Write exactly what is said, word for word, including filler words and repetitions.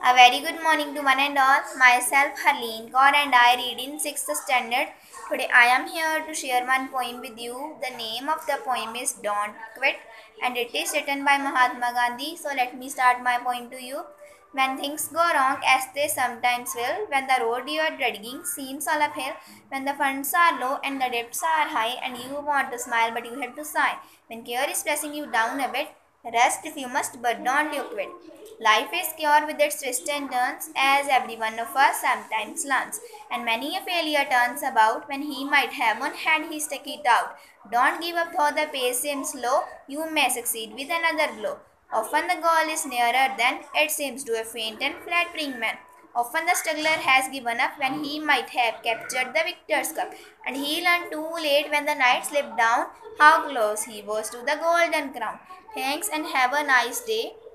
A very good morning to one and all. Myself, Harleen Kaur, and I read in sixth standard. Today, I am here to share one poem with you. The name of the poem is Don't Quit, and it is written by Mahatma Gandhi. So, let me start my poem to you. When things go wrong, as they sometimes will, when the road you are treading seems all uphill, when the funds are low and the debts are high, and you want to smile but you have to sigh, when care is pressing you down a bit, rest if you must, but don't you quit. Life is pure with its twists and turns, as every one of us sometimes learns. And many a failure turns about when he might have one hand he stuck it out. Don't give up though the pace seems slow, you may succeed with another blow. Often the goal is nearer than it seems to a faint and flattering man. Often the struggler has given up when he might have captured the victor's cup, and he learned too late when the night slipped down how close he was to the golden crown. Thanks and have a nice day.